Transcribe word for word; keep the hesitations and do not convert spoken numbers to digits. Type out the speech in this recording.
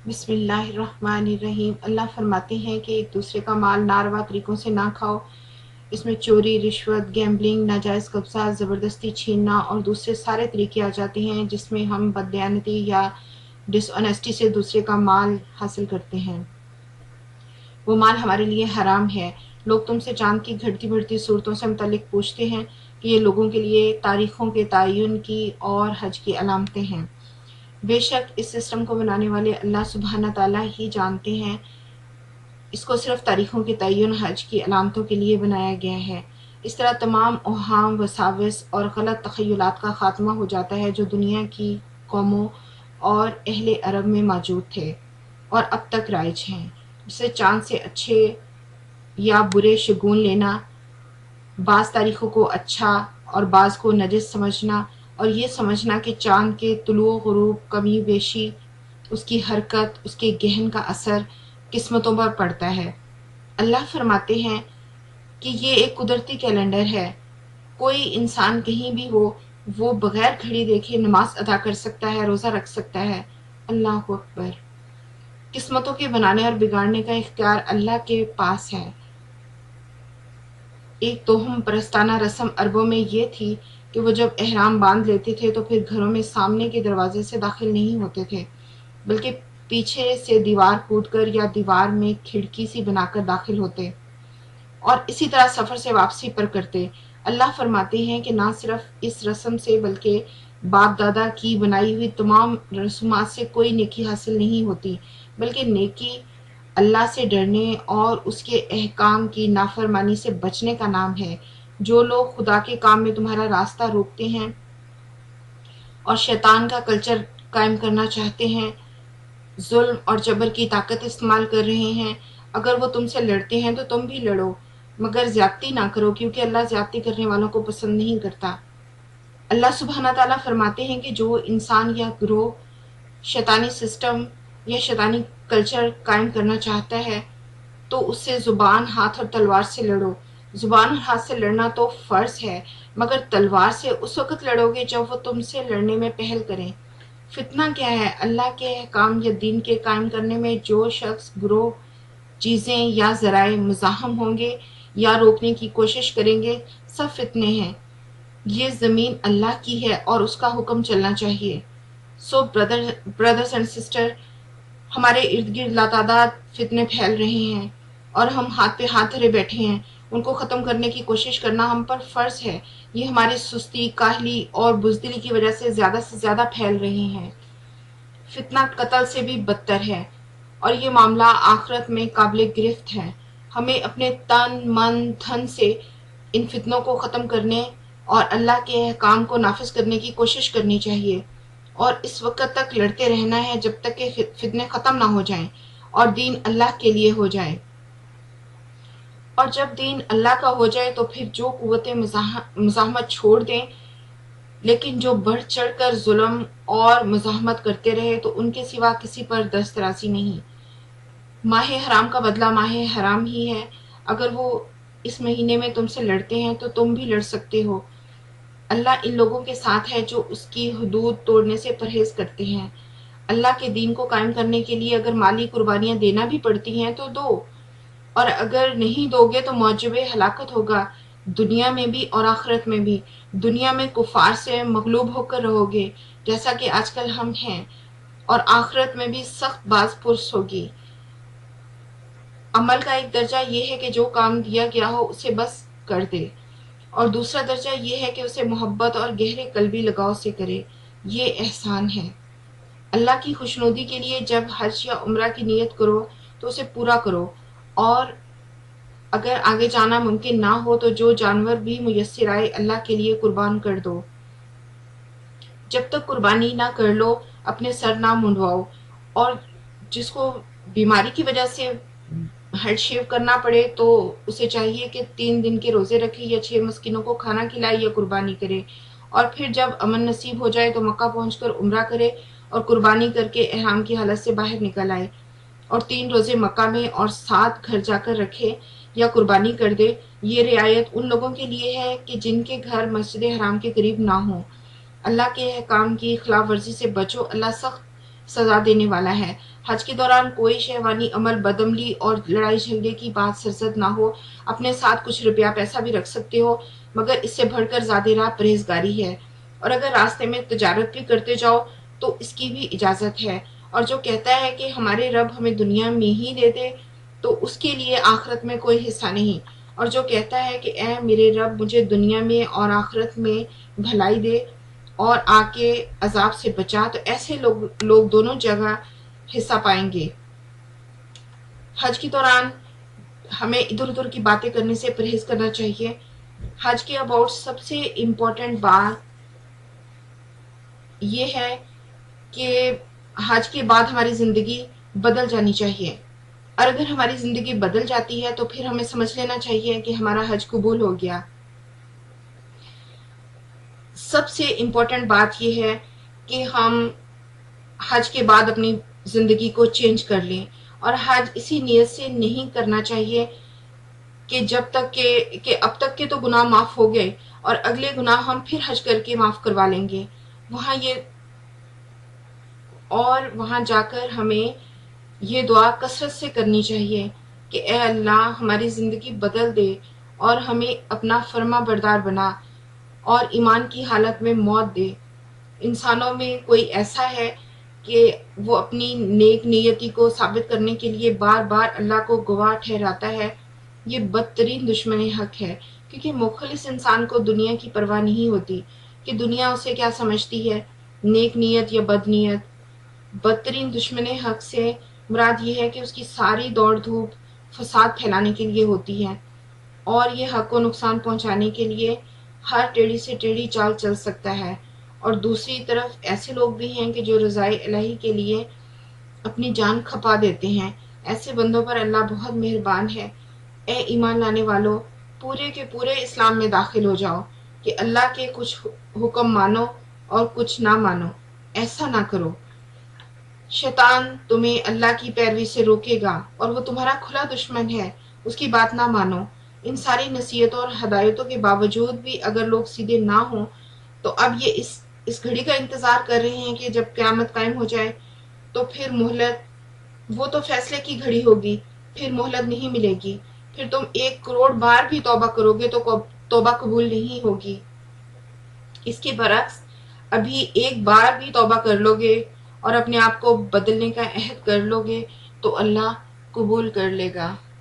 बिस्मिल्लाहिर्रहमानिर्रहीम। अल्लाह फरमाते हैं कि एक दूसरे का माल नारवा तरीक़ों से ना खाओ। इसमें चोरी, रिश्वत, गैम्बलिंग, नाजायज़ कब्ज़ा, ज़बरदस्ती छीनना और दूसरे सारे तरीके आ जाते हैं जिसमें हम बददयानती या डिसऑनेस्टी से दूसरे का माल हासिल करते हैं। वो माल हमारे लिए हराम है। लोग तुमसे चाँद की घटती बढ़ती सूरतों से मुतल्लिक़ पूछते हैं कि ये लोगों के लिए तारीख़ों के तयन की और हज की अलामतें हैं। बेशक इस सिस्टम को बनाने वाले अल्लाह सुब्हाना ताला ही जानते हैं। इसको सिर्फ तारीखों के तयन हज की अलामतों के लिए बनाया गया है। इस तरह तमाम ओहाम, वसाविस और गलत तख़य्युलात का ख़ात्मा हो जाता है जो दुनिया की कौमों और अहले अरब में मौजूद थे और अब तक राइज हैं, जिसे चाँद से अच्छे या बुरे शगुन लेना, बाज़ तारीखों को अच्छा और बाज़ को नजिस समझना और ये समझना कि चाँद के तुलुओ ग़ुरूब, कमी बेशी, उसकी हरकत, उसके गहन का असर किस्मतों पर पड़ता है। अल्लाह फरमाते हैं कि ये एक कुदरती कैलेंडर है। कोई इंसान कहीं भी हो, वो बग़ैर घड़ी देखे नमाज अदा कर सकता है, रोज़ा रख सकता है। अल्लाह अकबर। किस्मतों के बनाने और बिगाड़ने का इख्तियार अल्लाह के पास है। एक तोहम परस्ताना रस्म अरबों में ये थी कि वो जब एहराम बांध लेते थे तो फिर घरों में सामने के दरवाजे से दाखिल नहीं होते थे, बल्कि पीछे से दीवार कूदकर या दीवार में खिड़की सी बनाकर दाखिल होते और इसी तरह सफ़र से वापसी पर करते। अल्लाह फरमाते हैं कि ना सिर्फ इस रस्म से बल्कि बाप दादा की बनाई हुई तमाम रसूमात से कोई नेकी हासिल नहीं होती, बल्कि नेकी अल्लाह से डरने और उसके अहकाम की नाफरमानी से बचने का नाम है। जो लोग खुदा के काम में तुम्हारा रास्ता रोकते हैं और शैतान का कल्चर कायम करना चाहते हैं, जुल्म और जबर की ताकत इस्तेमाल कर रहे हैं, अगर वो तुमसे लड़ते हैं तो तुम भी लड़ो, मगर ज़्यादती ना करो, क्योंकि अल्लाह ज़्यादती करने वालों को पसंद नहीं करता। अल्लाह सुब्हाना ताला फरमाते हैं कि जो इंसान या ग्रोह शैतानी सिस्टम या शैतानी कल्चर कायम करना चाहता है तो उससे ज़ुबान, हाथ और तलवार से लड़ो। ज़ुबान और हाथ से लड़ना तो फ़र्ज़ है, मगर तलवार से उस वक़्त लड़ोगे जब वो तुमसे लड़ने में पहल करें। फितना क्या है? अल्लाह के अहकाम या दीन के कायम करने में जो शख्स, ग्रोह, चीज़ें या ज़राए मुज़ाहम होंगे या रोकने की कोशिश करेंगे, सब फितने हैं। ये ज़मीन अल्लाह की है और उसका हुक्म चलना चाहिए। So brother brothers and sister, हमारे इर्द गिर्द लातादाद फितने फैल रहे हैं और हम हाथ पे हाथ धरे बैठे हैं। उनको ख़त्म करने की कोशिश करना हम पर फ़र्ज़ है। ये हमारी सुस्ती, काहली और बुज़दिली की वजह से ज़्यादा से ज़्यादा फैल रहे हैं। फितना कत्ल से भी बदतर है और ये मामला आखिरत में काबिल गिरफ्त है। हमें अपने तन, मन, धन से इन फितनों को ख़त्म करने और अल्लाह के अहकाम को नाफिज करने की कोशिश करनी चाहिए और इस वक्त तक लड़ते रहना है जब तक कि फितने ख़त्म ना हो जाएं और दीन अल्लाह के लिए हो जाए। और जब दीन अल्लाह का हो जाए तो फिर जो कुव्वतें मुज़ाहमत छोड़ दें, लेकिन जो बढ़ चढ़ कर जुल्म और मुज़ाहमत करते रहे तो उनके सिवा किसी पर दस्तराजी नहीं। माह हराम का बदला माह हराम ही है। अगर वो इस महीने में तुमसे लड़ते हैं तो तुम भी लड़ सकते हो। अल्लाह इन लोगों के साथ है जो उसकी हुदूद तोड़ने से परहेज करते हैं। अल्लाह के दीन को कायम करने के लिए अगर माली कुर्बानियाँ देना भी पड़ती हैं तो दो, और अगर नहीं दोगे तो मौजब हलाकत होगा, दुनिया में भी और आखिरत में भी। दुनिया में कुफार से मगलूब होकर रहोगे जैसा कि आजकल हम हैं, और आखिरत में भी सख्त बाज पुरस होगी। अमल का एक दर्जा ये है कि जो काम दिया गया हो उसे बस कर दे, और दूसरा दर्जा ये है कि उसे मोहब्बत और गहरे कल्बी लगाव से करे। ये एहसान है। अल्लाह की खुशनुदी के लिए जब हज या उम्रा की नीयत करो तो उसे पूरा करो, और अगर आगे जाना मुमकिन ना हो तो जो जानवर भी मुयस्सर आए अल्लाह के लिए कुर्बान कर दो। जब तक कुर्बानी ना कर लो अपने सर ना मुंडवाओ, और जिसको बीमारी की वजह से हेड शेव करना पड़े तो उसे चाहिए कि तीन दिन के रोज़े रखे या छह मस्किनों को खाना खिलाए या कुर्बानी करे, और फिर जब अमन नसीब हो जाए तो मक्का पहुंचकर उम्रा करे और कुर्बानी करके एहराम की हालत से बाहर निकल आए और तीन रोज़े मक्का में और सात घर जाकर रखे या कुर्बानी कर दे। ये रियायत उन लोगों के लिए है कि जिनके घर मस्जिद हराम के करीब ना हो। अल्लाह के अहकाम की खिलाफ वर्जी से बचो। अल्लाह सख्त سزا دینے والا ہے۔ حج کے دوران کوئی شہوانی عمل، بدعملی اور لڑائی جھگڑے کی بات سرزد نہ ہو۔ اپنے ساتھ کچھ روپیہ پیسہ بھی رکھ سکتے ہو، مگر اس سے بڑھ کر زیادہ راہ پرہیزگاری ہے۔ اور اگر راستے میں تجارت بھی کرتے جاؤ تو اس کی بھی اجازت ہے۔ اور جو کہتا ہے کہ ہمارے رب ہمیں دنیا میں ہی دے دے تو اس کے لیے آخرت میں کوئی حصہ نہیں، اور جو کہتا ہے کہ اے میرے رب مجھے دنیا میں اور آخرت میں بھلائی دے اور آ کے عذاب سے بچا، تو ایسے لوگ لوگ دونوں جگہ حصہ پائیں گے۔ حج کے دوران ہمیں ادھر ادھر کی باتیں کرنے سے پرہیز کرنا چاہیے۔ حج کے اباؤٹ سب سے امپورٹنٹ بات یہ ہے کہ حج کے بعد ہماری زندگی بدل جانی چاہیے، اور اگر ہماری زندگی بدل جاتی ہے تو پھر ہمیں سمجھ لینا چاہیے کہ ہمارا حج قبول ہو گیا۔ سب سے امپورٹنٹ بات یہ ہے کہ ہم حج کے بعد اپنی زندگی کو چینج کر لیں، اور حج اسی نیت سے نہیں کرنا چاہیے کہ جب تک کہ کہ اب تک کے تو گناہ معاف ہو گئے اور اگلے گناہ ہم پھر حج کر کے معاف کروا لیں گے وہاں یہ اور وہاں جا کر ہمیں یہ دعا کثرت سے کرنی چاہیے کہ اے اللہ ہماری زندگی بدل دے اور ہمیں اپنا فرما بردار بنا اور ایمان کی حالت میں موت دے۔ انسانوں میں کوئی ایسا ہے کہ وہ اپنی نیک نیتی کو ثابت کرنے کے لیے بار بار اللہ کو گواہ ٹھہراتا ہے، یہ بدترین دشمن حق ہے، کیونکہ مخلص انسان کو دنیا کی پرواہ نہیں ہوتی کہ دنیا اسے کیا سمجھتی ہے، نیک نیت یا بد نیت۔ بدترین دشمن حق سے مراد یہ ہے کہ اس کی ساری دوڑ دھوپ فساد پھیلانے کے لیے ہوتی ہے، اور یہ حق کو نقصان پہنچانے کے لیے ہر ٹیڑھی سے ٹیڑھی چال چل سکتا ہے۔ اور دوسری طرف ایسے لوگ بھی ہیں کہ جو رضائے الہی کے لیے اپنی جان کھپا دیتے ہیں۔ ایسے بندوں پر اللہ بہت مہربان ہے۔ اے ایمان لانے والو، پورے کے پورے اسلام میں داخل ہو جاؤ کہ اللہ کے کچھ حکم مانو اور کچھ نہ مانو، ایسا نہ کرو۔ شیطان تمہیں اللہ کی پیروی سے روکے گا اور وہ تمہارا کھلا دشمن ہے، اس کی بات نہ مانو۔ ان ساری نصیحتوں اور ہدایتوں کے باوجود بھی اگر لوگ سیدھے نہ ہوں تو اب یہ اس اس گھڑی کا انتظار کر رہے ہیں کہ جب قیامت قائم ہو جائے تو پھر مہلت، وہ تو فیصلے کی گھڑی ہوگی، پھر مہلت نہیں ملے گی، پھر تم ایک کروڑ بار بھی توبہ کرو گے تو توبہ قبول نہیں ہوگی۔ اس کے برعکس ابھی ایک بار بھی توبہ کر لو گے اور اپنے آپ کو بدلنے کا عہد کر لو گے تو اللہ قبول کر لے گا۔